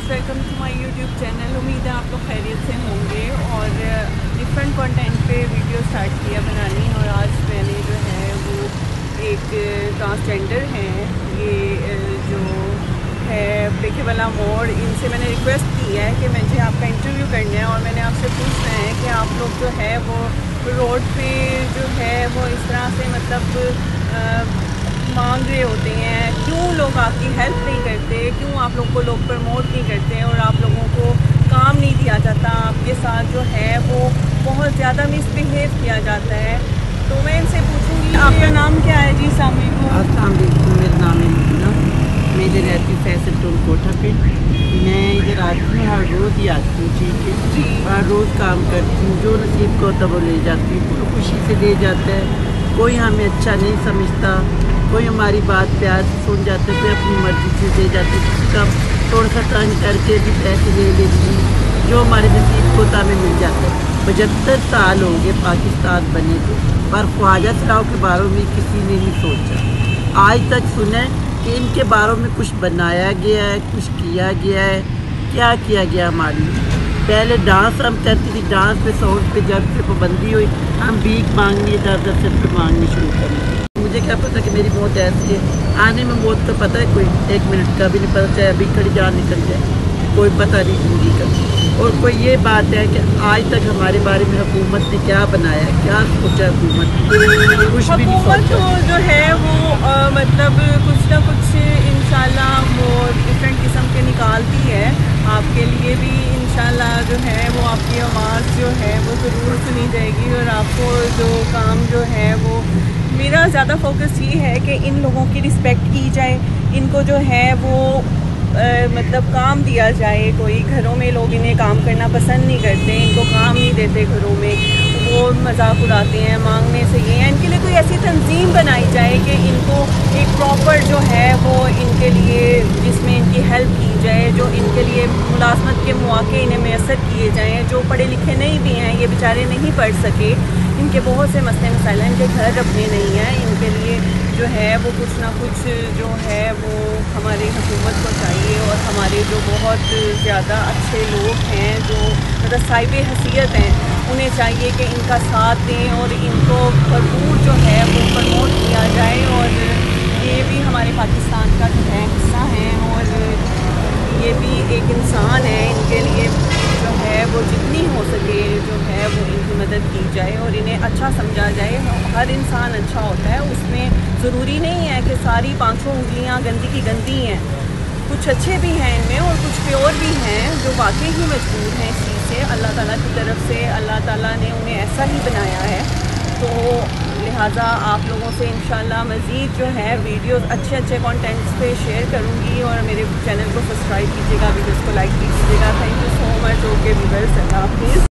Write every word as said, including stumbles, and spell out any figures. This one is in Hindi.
Welcome to my YouTube channel. उम्मीद है आप लोग खैरियत से होंगे और डिफरेंट कंटेंट पे वीडियो स्टार्ट किया बनानी। और आज मैंने जो है वो एक ट्रांसजेंडर हैं, ये जो है पेके वाला मोड़, इनसे मैंने रिक्वेस्ट की है कि मुझे आपका इंटरव्यू करना है और मैंने आपसे पूछना है कि आप लोग जो है वो रोड पे जो है वो इस तरह से मतलब आ, मांग रहे होते हैं, क्यों लोग आपकी हेल्प नहीं करते, क्यों आप लोग को लोग प्रमोट नहीं करते और आप लोगों को काम नहीं दिया जाता, आपके साथ जो है वो बहुत ज़्यादा मिसबिहेव किया जाता है। तो मैं इनसे पूछूंगी आपका नाम क्या है जी? अस्सलाम वालेकुम। मेरा नाम है मुन्ना, मैं इधर रहती हूँ फैसल टोल कोठा पे। मैं इधर आती हूँ, हर रोज़ ही आती हूँ, ठीक है जी। हर रोज़ काम करती हूँ, जो नसीब को होता वो ले जाती हूँ, खुशी से ले जाता है। कोई हमें अच्छा नहीं समझता, कोई हमारी बात प्यार से सुन जाते, कोई अपनी मर्ज़ी से दे जाते, किसी का थोड़ा सा तंग करके भी पैसे ले लेती, जो हमारे नसीब को होता हमें मिल जाता है। पचहत्तर साल हो गए पाकिस्तान बने को, पर ख्वाजा सराव के बारे में किसी ने नहीं सोचा। आज तक सुने कि इनके बारे में कुछ बनाया गया है, कुछ किया गया है। क्या किया गया हमारे लिए? पहले डांस हम करती थी, डांस पे साउंड पे जब से पाबंदी हुई, हम भीख मांगनी दस दस रुपये मांगनी शुरू कर। मुझे क्या पता कि मेरी मौत ऐसी है, आने में मौत तो पता है, कोई एक मिनट का भी नहीं पता, चाहे अभी खड़ी जान निकल जाए, कोई पता नहीं जिंदगी का। और कोई ये बात है कि आज तक हमारे बारे में हुकूमत ने क्या बनाया, क्या सोचा हुकूमत ने? कुछ भी नहीं सोचा। तो जो है वो आ, मतलब कुछ ना कुछ इंशाल्लाह वो डिफरेंट किस्म के निकालती है आपके लिए भी। इंशाल्लाह जो है वो आपकी आवाज़ जो है वो ज़रूर सुनी जाएगी और आपको जो काम जो है वो, मेरा ज़्यादा फोकस ये है कि इन लोगों की रिस्पेक्ट की जाए, इनको जो है वो आ, मतलब काम दिया जाए। कोई घरों में लोग इन्हें काम करना पसंद नहीं करते, इनको काम नहीं देते घरों में, वो मजाक उड़ाते हैं, मांगने से ये है। इनके लिए कोई ऐसी तंजीम बनाई जाए कि इनको एक प्रॉपर जो है वो इनके लिए, जिसमें इनकी हेल्प की जाए, जो इनके लिए मुलाजमत के मौके इन्हें मैसर किए जाएँ। जो पढ़े लिखे नहीं भी हैं, ये बेचारे नहीं पढ़ सके, इनके बहुत से मसले मसाइल हैं, इनके घर अपने नहीं हैं, इनके लिए जो है वो कुछ ना कुछ जो है वो हमारी हुकूमत को चाहिए। और हमारे जो बहुत ज़्यादा अच्छे लोग हैं, जो मतलब साहिब हैसियत हैं, उन्हें चाहिए कि इनका साथ दें और इनको भरपूर जो है वो प्रमोट किया जाए। और ये भी हमारे पाकिस्तान का जो है हिस्सा है और ये भी एक इंसान है, इनके लिए जो है वो जितनी हो सके जो है वो इनकी मदद की जाए और इन्हें अच्छा समझा जाए। हर इंसान अच्छा होता है, उसमें ज़रूरी नहीं है कि सारी पाँचों उंगलियां गंदी की गंदी हैं। कुछ अच्छे भी हैं इनमें और कुछ प्योर भी हैं जो वाकई ही मजबूर हैं इस चीज़ से। अल्लाह ताला की तरफ से अल्लाह ताला ने उन्हें ऐसा ही बनाया है। तो लिहाजा आप लोगों से इंशाल्लाह मज़ीद जो है वीडियोस अच्छे अच्छे कंटेंट्स पे शेयर करूँगी और मेरे चैनल को सब्सक्राइब कीजिएगा, वीडियोस को लाइक कीजिएगा। Thank you so much. Okay viewers, अल्लाह हाफिज़।